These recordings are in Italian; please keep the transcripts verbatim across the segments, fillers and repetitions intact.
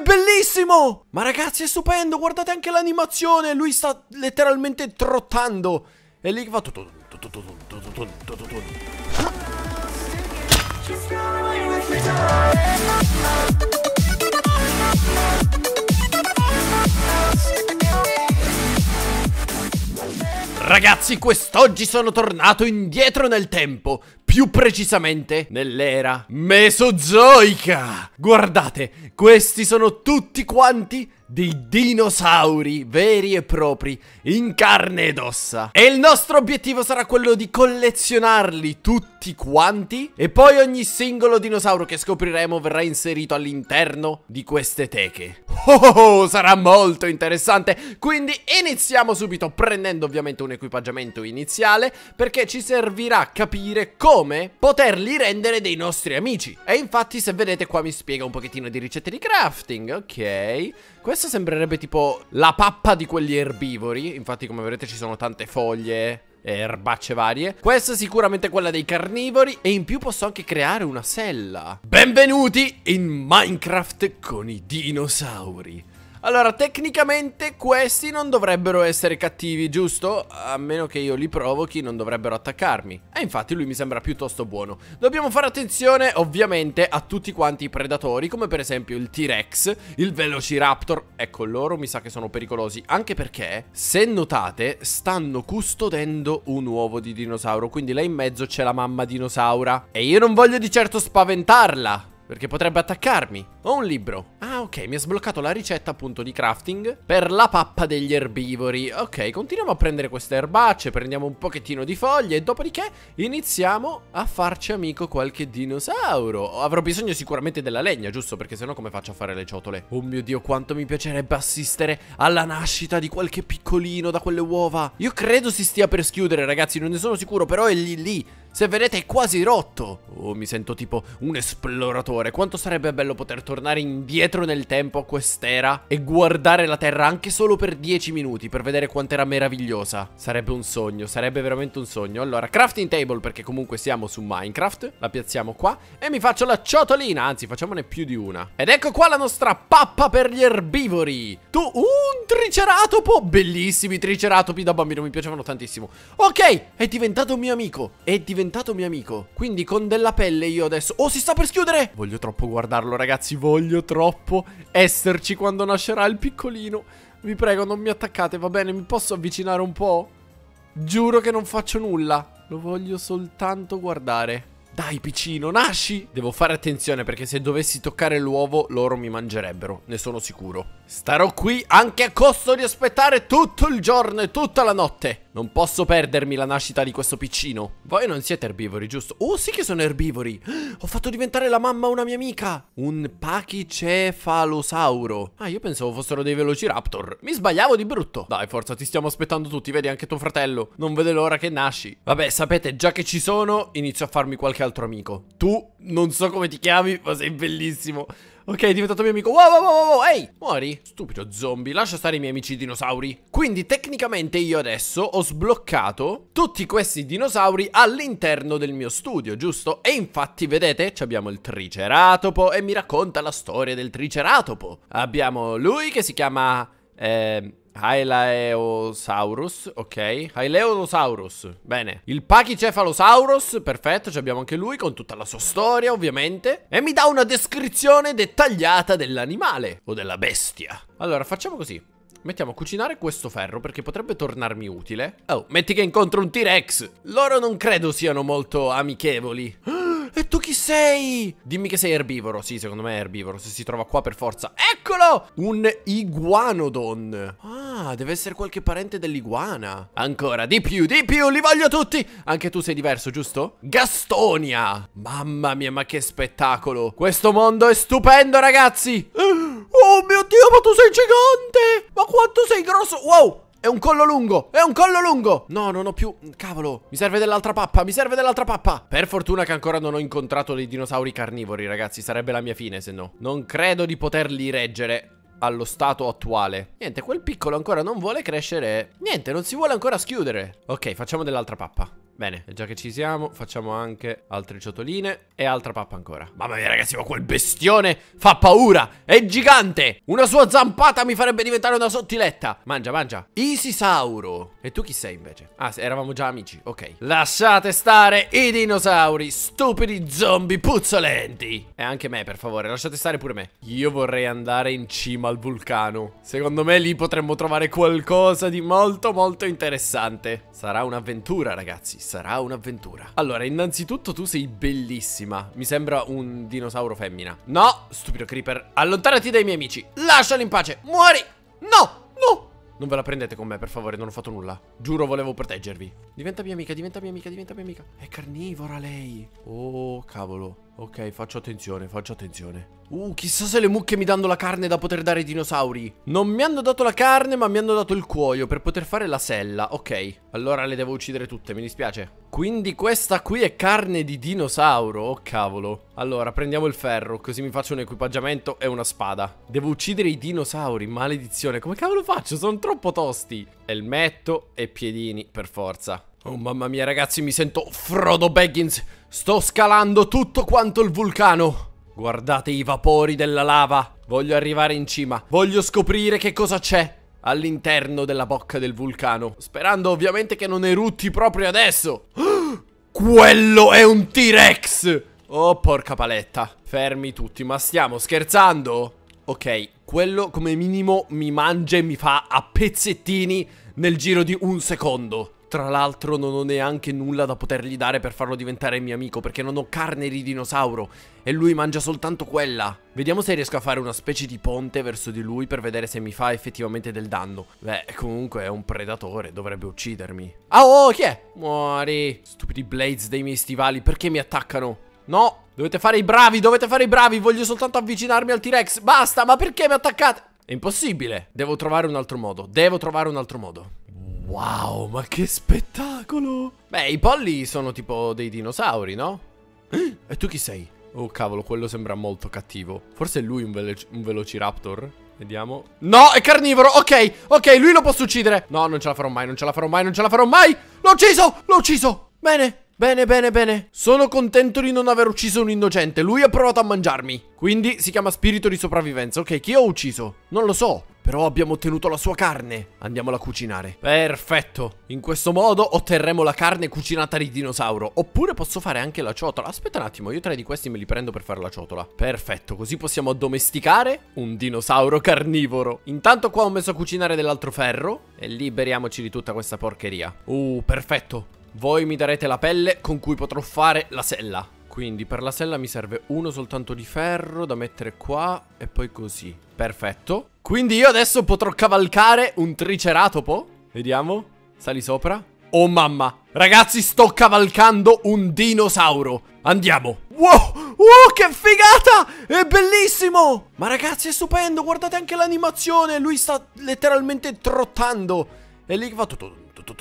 bellissimo! Ma ragazzi, è stupendo, guardate anche l'animazione. Lui sta letteralmente trottando. E lì va tutto. Ragazzi, quest'oggi sono tornato indietro nel tempo, più precisamente nell'era mesozoica. Guardate, questi sono tutti quanti dei dinosauri veri e propri, in carne ed ossa. E il nostro obiettivo sarà quello di collezionarli tutti quanti, e poi ogni singolo dinosauro che scopriremo verrà inserito all'interno di queste teche. Oh, oh, oh, sarà molto interessante. Quindi iniziamo subito prendendo ovviamente un equipaggiamento iniziale, perché ci servirà capire come poterli rendere dei nostri amici. E infatti, se vedete qua, mi spiega un pochettino di ricette di crafting. Ok, questo sembrerebbe tipo la pappa di quelli erbivori. Infatti, come vedete, ci sono tante foglie e erbacce varie. Questa è sicuramente quella dei carnivori. E in più posso anche creare una sella. Benvenuti in Minecraft con i dinosauri. Allora, tecnicamente questi non dovrebbero essere cattivi, giusto? A meno che io li provochi, non dovrebbero attaccarmi. E infatti lui mi sembra piuttosto buono. Dobbiamo fare attenzione ovviamente a tutti quanti i predatori, come per esempio il T-Rex, il Velociraptor. Ecco, loro mi sa che sono pericolosi, anche perché, se notate, stanno custodendo un uovo di dinosauro. Quindi là in mezzo c'è la mamma dinosaura. E io non voglio di certo spaventarla, perché potrebbe attaccarmi. Ho un libro. Ah, ok, mi ha sbloccato la ricetta appunto di crafting per la pappa degli erbivori. Ok, continuiamo a prendere queste erbacce, prendiamo un pochettino di foglie e dopodiché iniziamo a farci amico qualche dinosauro. Avrò bisogno sicuramente della legna, giusto? Perché sennò come faccio a fare le ciotole? Oh mio Dio, quanto mi piacerebbe assistere alla nascita di qualche piccolino da quelle uova. Io credo si stia per schiudere, ragazzi, non ne sono sicuro, però è lì lì. Se vedete è quasi rotto. Oh, mi sento tipo un esploratore. Quanto sarebbe bello poter tornare indietro nel tempo a quest'era e guardare la Terra anche solo per dieci minuti, per vedere quanto era meravigliosa. Sarebbe un sogno, sarebbe veramente un sogno. Allora, crafting table, perché comunque siamo su Minecraft. La piazziamo qua e mi faccio la ciotolina. Anzi, facciamone più di una. Ed ecco qua la nostra pappa per gli erbivori. Tu, un triceratopo. Bellissimi triceratopi, da bambino mi piacevano tantissimo. Ok, è diventato mio amico. È diventato diventato mio amico. Quindi con della pelle io adesso... Oh, si sta per schiudere! Voglio troppo guardarlo, ragazzi. Voglio troppo esserci quando nascerà il piccolino. Vi prego, non mi attaccate, va bene? Mi posso avvicinare un po'? Giuro che non faccio nulla. Lo voglio soltanto guardare. Dai, piccino, nasci! Devo fare attenzione, perché se dovessi toccare l'uovo loro mi mangerebbero, ne sono sicuro. Starò qui anche a costo di aspettare tutto il giorno e tutta la notte. Non posso perdermi la nascita di questo piccino. Voi non siete erbivori, giusto? Oh, sì che sono erbivori. Ho fatto diventare la mamma una mia amica. Un pachicefalosauro. Ah, io pensavo fossero dei velociraptor. Mi sbagliavo di brutto. Dai, forza, ti stiamo aspettando tutti. Vedi, anche tuo fratello non vede l'ora che nasci. Vabbè, sapete, già che ci sono, inizio a farmi qualche altro amico. Tu, non so come ti chiami, ma sei bellissimo. Ok, è diventato mio amico. Wow, wow, wow, wow, ehi, muori, stupido zombie. Lascia stare i miei amici dinosauri. Quindi tecnicamente io adesso ho sbloccato tutti questi dinosauri all'interno del mio studio, giusto? E infatti vedete, abbiamo il triceratopo e mi racconta la storia del triceratopo. Abbiamo lui che si chiama eh, Hylaeosaurus, ok, Hylaeosaurus, bene. Il Pachycephalosaurus, perfetto, abbiamo anche lui con tutta la sua storia ovviamente. E mi dà una descrizione dettagliata dell'animale o della bestia. Allora facciamo così, mettiamo a cucinare questo ferro perché potrebbe tornarmi utile. Oh, metti che incontro un T-Rex. Loro non credo siano molto amichevoli. E tu chi sei? Dimmi che sei erbivoro. Sì, secondo me è erbivoro, se si trova qua per forza. Eccolo! Un iguanodon. Ah, deve essere qualche parente dell'iguana. Ancora, di più, di più, li voglio tutti. Anche tu sei diverso, giusto? Gastonia. Mamma mia, ma che spettacolo. Questo mondo è stupendo, ragazzi. Oh mio Dio, ma tu sei gigante. Ma quanto sei grosso. Wow, è un collo lungo, è un collo lungo. No, non ho più, cavolo, mi serve dell'altra pappa, mi serve dell'altra pappa. Per fortuna che ancora non ho incontrato dei dinosauri carnivori, ragazzi. Sarebbe la mia fine, se no. Non credo di poterli reggere allo stato attuale. Niente, quel piccolo ancora non vuole crescere. Niente, non si vuole ancora schiudere. Ok, facciamo dell'altra pappa. Bene, e già che ci siamo, facciamo anche altre ciotoline e altra pappa ancora. Mamma mia ragazzi, ma quel bestione fa paura. È gigante. Una sua zampata mi farebbe diventare una sottiletta. Mangia, mangia. Isisauro. E tu chi sei invece? Ah, eravamo già amici, ok. Lasciate stare i dinosauri, stupidi zombie puzzolenti. E anche me, per favore, lasciate stare pure me. Io vorrei andare in cima al vulcano. Secondo me lì potremmo trovare qualcosa di molto molto interessante. Sarà un'avventura ragazzi, sarà un'avventura. Allora, innanzitutto tu sei bellissima. Mi sembra un dinosauro femmina. No, stupido creeper, allontanati dai miei amici. Lasciali in pace, muori. No, no. Non ve la prendete con me, per favore, non ho fatto nulla. Giuro, volevo proteggervi. Diventa mia amica, diventa mia amica, diventa mia amica. È carnivora lei. Oh, cavolo. Ok, faccio attenzione, faccio attenzione. Uh, chissà se le mucche mi danno la carne da poter dare ai dinosauri. Non mi hanno dato la carne, ma mi hanno dato il cuoio per poter fare la sella. Ok, allora le devo uccidere tutte, mi dispiace. Quindi questa qui è carne di dinosauro. Oh, cavolo. Allora, prendiamo il ferro, così mi faccio un equipaggiamento e una spada. Devo uccidere i dinosauri, maledizione. Come cavolo faccio? Sono troppo tosti. Elmetto e piedini, per forza. Oh mamma mia ragazzi, mi sento Frodo Baggins. Sto scalando tutto quanto il vulcano. Guardate i vapori della lava. Voglio arrivare in cima. Voglio scoprire che cosa c'è all'interno della bocca del vulcano, sperando ovviamente che non erutti proprio adesso. Quello è un T-Rex. Oh porca paletta. Fermi tutti, ma stiamo scherzando? Ok, quello come minimo mi mangia e mi fa a pezzettini nel giro di un secondo. Tra l'altro non ho neanche nulla da potergli dare per farlo diventare mio amico, perché non ho carne di dinosauro e lui mangia soltanto quella. Vediamo se riesco a fare una specie di ponte verso di lui per vedere se mi fa effettivamente del danno. Beh, comunque è un predatore, dovrebbe uccidermi. Ah, oh, chi è? Muori. Stupidi blades dei miei stivali, perché mi attaccano? No, dovete fare i bravi, dovete fare i bravi. Voglio soltanto avvicinarmi al T-Rex. Basta, ma perché mi attaccate? È impossibile. Devo trovare un altro modo, devo trovare un altro modo. Wow, ma che spettacolo! Beh, i polli sono tipo dei dinosauri, no? E tu chi sei? Oh cavolo, quello sembra molto cattivo. Forse è lui un, velo un velociraptor? Vediamo. No, è carnivoro, ok, ok, lui lo posso uccidere. No, non ce la farò mai, non ce la farò mai, non ce la farò mai. L'ho ucciso, l'ho ucciso. Bene, bene, bene, bene. Sono contento di non aver ucciso un innocente. Lui ha provato a mangiarmi. Quindi si chiama spirito di sopravvivenza. Ok, chi ho ucciso? Non lo so. Però abbiamo ottenuto la sua carne. Andiamola a cucinare. Perfetto. In questo modo otterremo la carne cucinata di dinosauro. Oppure posso fare anche la ciotola. Aspetta un attimo, io tre di questi me li prendo per fare la ciotola. Perfetto, così possiamo addomesticare un dinosauro carnivoro. Intanto qua ho messo a cucinare dell'altro ferro e liberiamoci di tutta questa porcheria. Uh, perfetto. Voi mi darete la pelle con cui potrò fare la sella. Quindi per la sella mi serve uno soltanto di ferro da mettere qua e poi così. Perfetto. Quindi io adesso potrò cavalcare un triceratopo. Vediamo. Sali sopra. Oh mamma. Ragazzi, sto cavalcando un dinosauro. Andiamo. Wow. Wow, che figata. È bellissimo. Ma ragazzi, è stupendo. Guardate anche l'animazione. Lui sta letteralmente trottando. E lì fa tutto.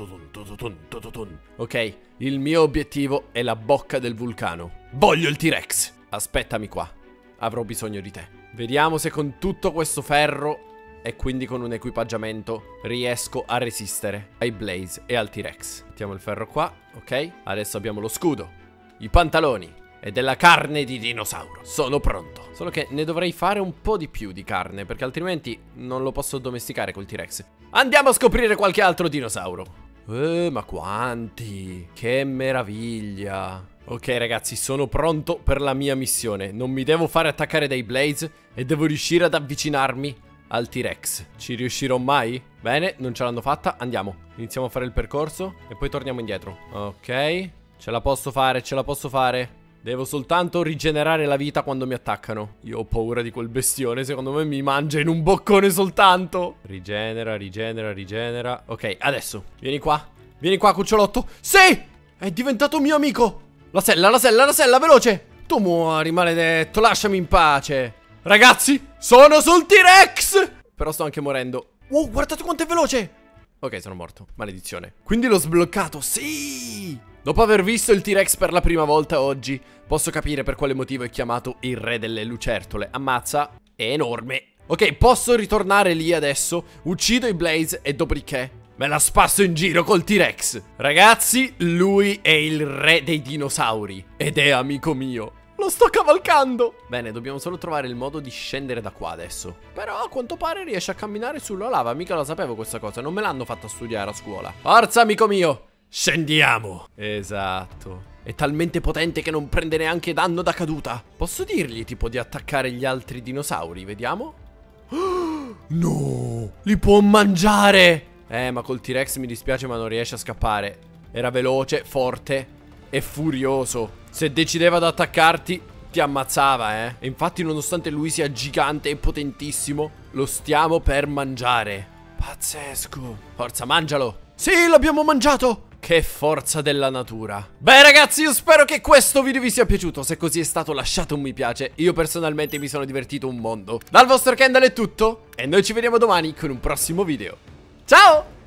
Ok, il mio obiettivo è la bocca del vulcano. Voglio il T-Rex. Aspettami qua. Avrò bisogno di te. Vediamo se con tutto questo ferro e quindi con un equipaggiamento riesco a resistere ai Blaze e al T-Rex. Mettiamo il ferro qua, ok. Adesso abbiamo lo scudo, i pantaloni e della carne di dinosauro. Sono pronto. Solo che ne dovrei fare un po' di più di carne, perché altrimenti non lo posso domesticare col T-Rex. Andiamo a scoprire qualche altro dinosauro. Eh, ma quanti! Che meraviglia! Ok ragazzi, sono pronto per la mia missione. Non mi devo fare attaccare dai Blaze e devo riuscire ad avvicinarmi al T-Rex. Ci riuscirò mai? Bene, non ce l'hanno fatta. Andiamo, iniziamo a fare il percorso e poi torniamo indietro. Ok, ce la posso fare, ce la posso fare. Devo soltanto rigenerare la vita quando mi attaccano. Io ho paura di quel bestione, secondo me mi mangia in un boccone soltanto. Rigenera, rigenera, rigenera. Ok, adesso, vieni qua. Vieni qua, cucciolotto. Sì, è diventato mio amico. La sella, la sella, la sella, veloce. Tu muori, maledetto, lasciami in pace. Ragazzi, sono sul T-Rex. Però sto anche morendo. Wow, guardate quanto è veloce. Ok, sono morto, maledizione. Quindi l'ho sbloccato, sì. Dopo aver visto il T-Rex per la prima volta oggi, posso capire per quale motivo è chiamato il re delle lucertole. Ammazza, è enorme. Ok, posso ritornare lì adesso, uccido i Blaze e dopodiché Me la spasso in giro col T-Rex. Ragazzi, lui è il re dei dinosauri ed è amico mio. Lo sto cavalcando. Bene, dobbiamo solo trovare il modo di scendere da qua adesso. Però a quanto pare riesce a camminare sulla lava. Mica la sapevo questa cosa, non me l'hanno fatta studiare a scuola. Forza amico mio, scendiamo. Esatto. È talmente potente che non prende neanche danno da caduta. Posso dirgli tipo di attaccare gli altri dinosauri? Vediamo. Oh, no, li può mangiare. Eh, ma col T-Rex mi dispiace ma non riesce a scappare. Era veloce, forte e furioso. Se decideva ad attaccarti ti ammazzava, eh. E infatti nonostante lui sia gigante e potentissimo, lo stiamo per mangiare. Pazzesco. Forza, mangialo. Sì, l'abbiamo mangiato. Che forza della natura. Beh ragazzi, io spero che questo video vi sia piaciuto. Se così è stato, lasciate un mi piace. Io personalmente mi sono divertito un mondo. Dal vostro Kendall è tutto e noi ci vediamo domani con un prossimo video. Ciao!